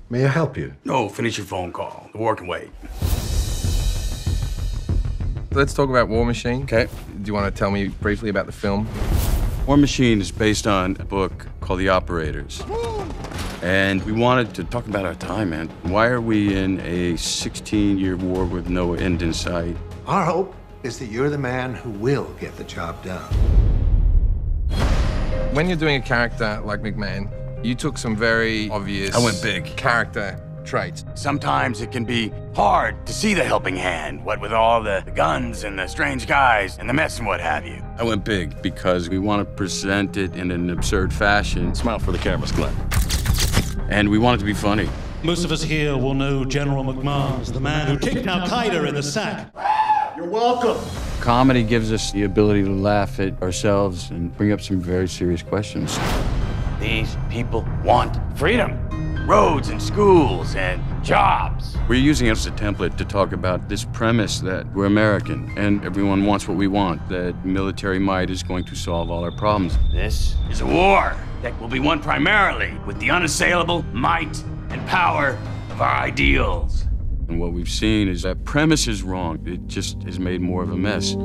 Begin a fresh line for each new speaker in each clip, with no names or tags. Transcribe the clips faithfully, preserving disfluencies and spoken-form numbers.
May I help you?
No, finish your phone call. The war can wait.
Let's talk about War Machine.
Okay.
Do you want to tell me briefly about the film?
War Machine is based on a book called The Operators. And we wanted to talk about our time, man. Why are we in a sixteen-year war with no end in sight?
Our hope is that you're the man who will get the job done.
When you're doing a character like McMahon, you took some very obvious...
I went big.
...character traits.
Sometimes it can be hard to see the helping hand, what with all the, the guns and the strange guys and the mess and what have you. I went big because we want to present it in an absurd fashion.
Smile for the cameras, Glenn.
And we want it to be funny.
Most of us here will know General McMahon as the man who kicked Al-Qaeda in the sack.
You're welcome.
Comedy gives us the ability to laugh at ourselves and bring up some very serious questions. These people want freedom. Roads and schools and jobs. We're using it as a template to talk about this premise that we're American and everyone wants what we want, that military might is going to solve all our problems. This is a war that will be won primarily with the unassailable might and power of our ideals. And what we've seen is that premise is wrong. It just has made more of a mess.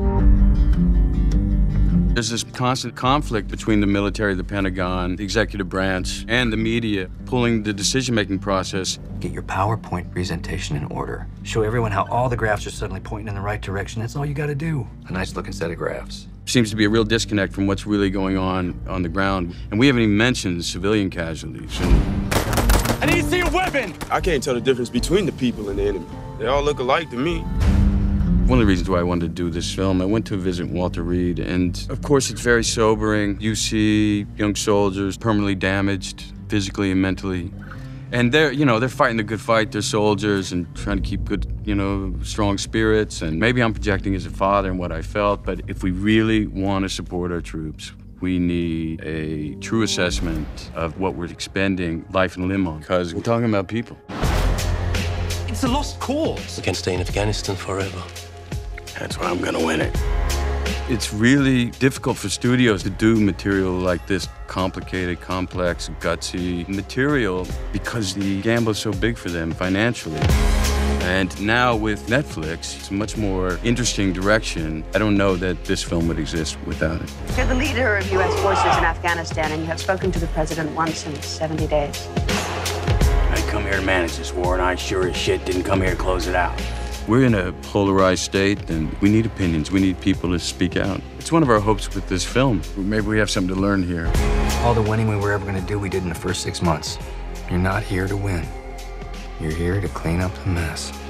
There's this constant conflict between the military, the Pentagon, the executive branch, and the media, pulling the decision-making process.
Get your PowerPoint presentation in order. Show everyone how all the graphs are suddenly pointing in the right direction. That's all you gotta do. A nice-looking set of graphs.
Seems to be a real disconnect from what's really going on on the ground. And we haven't even mentioned civilian casualties. And... I need to see a weapon!
I can't tell the difference between the people and the enemy. They all look alike to me.
One of the reasons why I wanted to do this film, I went to visit Walter Reed, and of course it's very sobering. You see young soldiers permanently damaged, physically and mentally. And they're, you know, they're fighting the good fight, they're soldiers and trying to keep good, you know, strong spirits. And maybe I'm projecting as a father and what I felt, but if we really want to support our troops, we need a true assessment of what we're expending life and limb on, because we're talking about people.
It's a lost cause.
We can stay in Afghanistan forever.
That's why I'm gonna win it. It's really difficult for studios to do material like this, complicated, complex, gutsy material, because the gamble is so big for them financially. And now with Netflix, it's a much more interesting direction. I don't know that this film would exist without it.
You're the leader of U S forces in Afghanistan, and you have spoken to the president once in seventy days.
I come here to manage this war, and I sure as shit didn't come here to close it out. We're in a polarized state, and we need opinions. We need people to speak out. It's one of our hopes with this film. Maybe we have something to learn here.
All the winning we were ever gonna do, we did in the first six months. You're not here to win. You're here to clean up the mess.